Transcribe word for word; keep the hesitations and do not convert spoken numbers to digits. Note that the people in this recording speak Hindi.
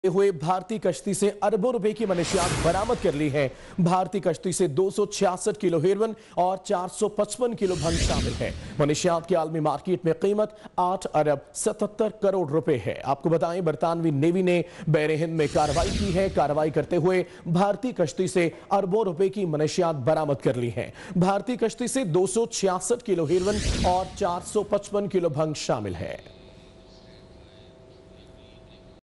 हुए भारतीय कश्ती से अरबों रुपए की मनशियात बरामद कर ली है। भारतीय कश्ती से दो सौ छियासठ किलो हेरोइन और चार सौ पचपन किलो भंग शामिल है। मनशियात की आलमी मार्केट में कीमत आठ अरब सतहत्तर करोड़ रुपए है। आपको बताएं, बरतानवी नेवी ने बहरे हिंद में कार्रवाई की है। कार्रवाई करते हुए भारतीय कश्ती से अरबों रुपए की मनशियात बरामद कर ली है। भारतीय कश्ती से दो सौ छियासठ किलो हेरोइन और चार सौ पचपन किलो भंग शामिल है।